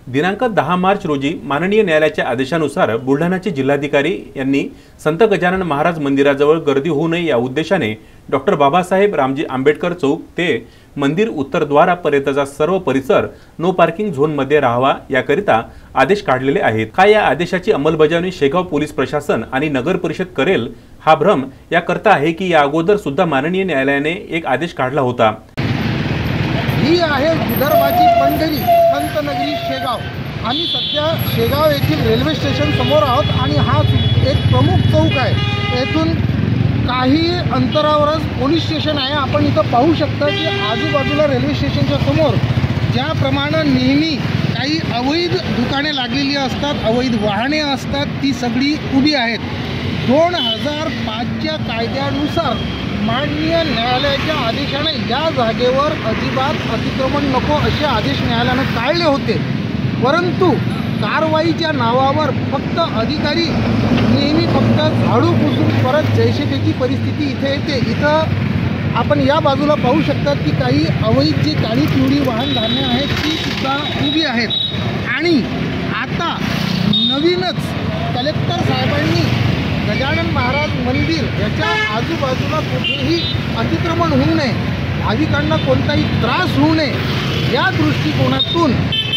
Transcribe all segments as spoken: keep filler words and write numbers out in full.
दिनांक दहा मार्च रोजी माननीय न्यायालयाच्या आदेशानुसार बुलढाण्याचे जिल्हाधिकारी यांनी संत गजानन महाराज मंदिराजवळ गर्दी होऊ नये या उद्देशाने डॉक्टर बाबासाहेब रामजी आंबेडकर चौक ते मंदिर उत्तरद्वारापर्यंतचा सर्व परिसर नो पार्किंग झोन मध्ये राहावा याकरिता आदेश काढलेले आहेत। काय या आदेशाची अंमलबजावणी शेगाव पोलीस प्रशासन आणि नगर परिषद करेल हा भ्रम याकरता आहे की या अगोदर सुद्धा माननीय न्यायालयाने एक आदेश काढला होता। ही आहे विदर्भाची पंढरी संतनगरी शेगाव। आम्ही सध्या शेगाव येथील रेल्वे स्टेशन समोर आहोत आणि हा एक प्रमुख चौक आहे। येथून काही अंतरावरच पोलीस स्टेशन आहे। आपण इथं पाहू शकता की आजूबाजूला रेल्वे स्टेशनच्या समोर ज्याप्रमाणे नेहमी काही अवैध दुकाने लागलेली असतात, अवैध वाहने असतात, ती सगळी उभी आहेत। दोन हजार पाचच्या कायद्यानुसार माननीय न्यायालयाच्या आदेशाने या जागेवर अजिबात अतिक्रमण नको असे आदेश न्यायालयाने काढले होते, परंतु कारवाईच्या नावावर फक्त अधिकारी नेहमी फक्त झाडू पुसून परत जैसे त्याची परिस्थिती इथे येते। इथं आपण या बाजूला पाहू शकता की काही अवैध जी काळी पिवळी वाहन धान्य आहेत ती सुद्धा उभी आहेत। आणि आता नवीनच कलेक्टर साहेबांनी गजानन महाराज मंदिर याच्या आजूबाजूला कुठेही अतिक्रमण होऊ नये, भाविकांना कोणताही त्रास होऊ नये या दृष्टिकोनातून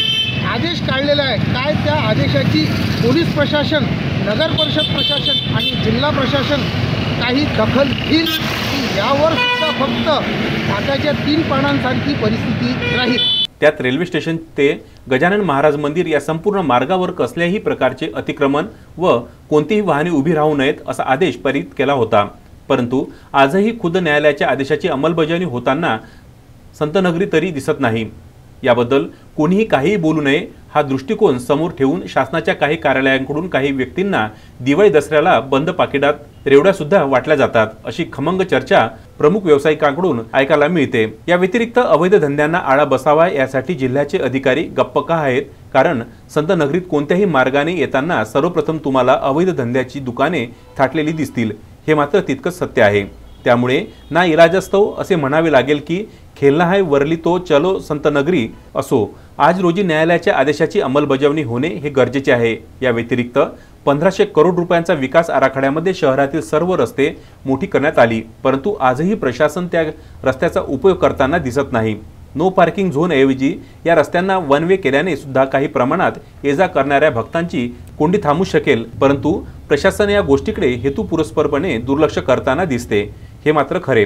आदेश काढलेला आहे। काय त्या आदेशाची पोलीस प्रशासन, नगर परिषद प्रशासन आणि जिल्हा प्रशासन काही दखल घेईल की यावर सुद्धा फक्त काट्याच्या तीन पानांसारखी परिस्थिती राहील। त्यात रेल्वे स्टेशन ते गजानन महाराज मंदिर या संपूर्ण मार्गावर कसल्याही प्रकारचे अतिक्रमण व कोणतीही वाहने उभी राहू नयेत असा आदेश पारित केला होता, परंतु आजही खुद्द न्यायालयाच्या आदेशाची अंमलबजावणी होताना संतनगरी तरी दिसत नाही। याबद्दल कोणीही काहीही बोलू नये हा दृष्टिकोन समोर ठेवून शासनाच्या काही कार्यालयांकडून काही व्यक्तींना दिवाळी दसऱ्याला बंद पाकिटात रेवड्या सुद्धा वाटल्या जातात अशी खमंग चर्चा प्रमुख व्यावसायिकांकडून ऐकायला मिळते। या व्यतिरिक्त अवैध धंद्यांना आळा बसावा यासाठी जिल्ह्याचे अधिकारी गप्प का आहेत? कारण संत नगरीत कोणत्याही मार्गाने येताना सर्वप्रथम तुम्हाला अवैध धंद्याची दुकाने थाटलेली दिसतील, हे मात्र तितकंच सत्य आहे। त्यामुळे ना इलाजास्तव असे म्हणावे लागेल की खेलना है वरली तो चलो संत नगरी असो। आज रोजी न्यायालयाच्या आदेशाची अंमलबजावणी होणे हे गरजेचे आहे। या व्यतिरिक्त पंधराशे करोड रुपयांचा विकास आराखड्यामध्ये शहरातील सर्व रस्ते मोठी करण्यात आली, परंतु आजही प्रशासन त्या रस्त्याचा उपयोग करताना दिसत नाही। नो पार्किंग झोन ऐवजी या रस्त्यांना वन वे केल्याने सुद्धा काही प्रमाणात ये जा करणाऱ्या भक्तांची कोंडी थांबू शकेल, परंतु प्रशासन या गोष्टीकडे हेतुपुरस्सरपणे दुर्लक्ष करताना दिसते, हे मात्र खरे।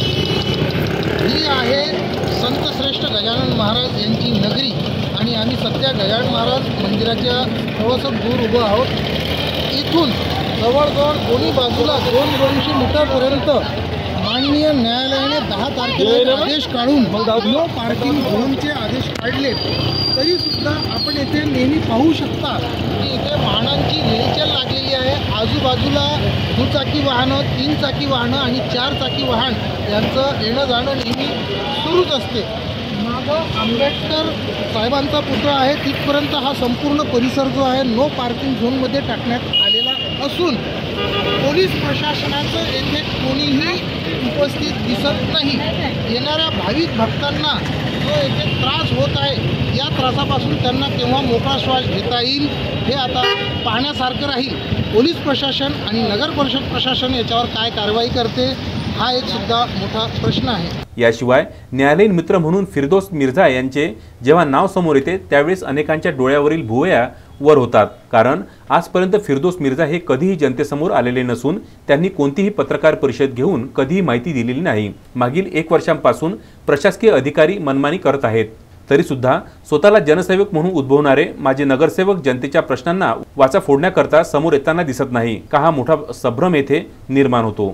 ही आहे संत श्रेष्ठ गजानन महाराज यांची नगरी आणि आम्ही सध्या गजानन महाराज मंदिराच्या थोडंसं दूर उभं आहोत। इथून जवळजवळ दोन्ही बाजूला दोन दोनशे मीटरपर्यंत माननीय न्यायालयाने दहा तारखेला आदेश काढून नो पार्किंग झोनचे आदेश काढले, तरी सुद्धा आपण येथे नेहमी पाहू शकता की इथे वाहनांची रेलचेल लागलेली आहे। आजूबाजूला दुचाकी वाहनं, तीन चाकी वाहनं आणि चार चाकी वाहन यांचं येणं जाणं नेहमी सुरूच असते। मागं आंबेडकर साहेबांचा पुतळा आहे, तिथपर्यंत हा संपूर्ण परिसर जो आहे नो पार्किंग झोनमध्ये टाकण्यात आलेला असून पोलीस प्रशासनाचं येथे कोणीही उपस्थित दिसत नाही। येणाऱ्या भाविक भक्तांना जो येथे त्रास होत आहे या त्रासापासून त्यांना केव्हा मोकळा श्वास घेता येईल हे आता पाहण्यासारखं राहील। पोलीस प्रशासन आणि नगर परिषद प्रशासन याच्यावर काय कारवाई करते हा एक सुद्धा मोठा प्रश्न आहे। याशिवाय न्यायालयीन मित्र म्हणून फिरदौस मिर्झा यांचे जेव्हा नाव समोर येते त्यावेळेस अनेकांच्या डोळ्यावरील भुवया वर होतात, कारण आजपर्यंत फिरदौस मिर्झा हे कधीही जनतेसमोर आलेले नसून त्यांनी कोणतीही पत्रकार परिषद घेऊन कधीही माहिती दिलेली नाही। मागील एक वर्षांपासून प्रशासकीय अधिकारी मनमानी करत आहेत, तरी सुद्धा स्वतःला जनसेवक म्हणून उद्भवणारे माजी नगरसेवक जनतेच्या प्रश्नांना वाचा फोडण्याकरता समोर येताना दिसत नाही का हा मोठा संभ्रम येथे निर्माण होतो।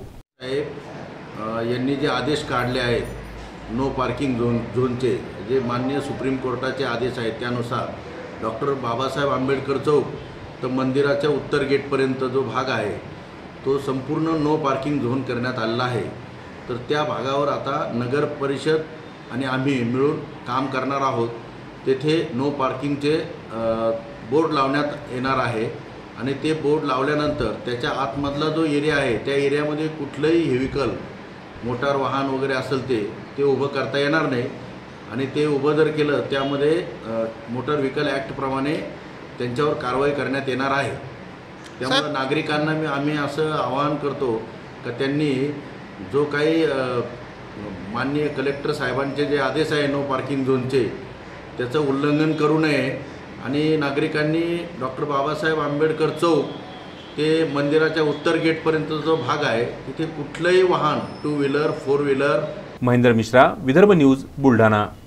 यांनी जे आदेश काढले आहेत नो पार्किंग झोन झोनचे, जे माननीय सुप्रीम कोर्टाचे आदेश आहेत त्यानुसार डॉक्टर बाबासाहेब आंबेडकर चौक तर मंदिराच्या उत्तर गेटपर्यंत जो भाग आहे तो संपूर्ण नो पार्किंग झोन करण्यात आलेला आहे। तर त्या भागावर आता नगर परिषद आणि आम्ही मिळून काम करणार आहोत। तेथे नो पार्किंगचे बोर्ड लावण्यात येणार आहे आणि ते बोर्ड लावल्यानंतर त्याच्या आतमधला जो एरिया आहे त्या एरियामध्ये कुठलंही व्हेहिकल, मोटार वाहन वगैरे असेल ते ते उभं करता येणार नाही आणि ते उभं जर केलं त्यामध्ये मोटर व्हेकल ॲक्टप्रमाणे त्यांच्यावर कारवाई करण्यात येणार आहे। त्यामुळे नागरिकांना मी आम्ही असं आवाहन करतो की त्यांनी जो काही माननीय कलेक्टर साहेबांचे जे आदेश आहे नो पार्किंग झोनचे त्याचं उल्लंघन करू नये आणि नागरिकांनी डॉक्टर बाबासाहेब आंबेडकर चौक ते मंदिराच्या उत्तर गेटपर्यंत जो भाग आहे तिथे कुठलंही वाहन two wheeler four wheeler. Mahendra Mishra, Vidarbha news, Buldhana.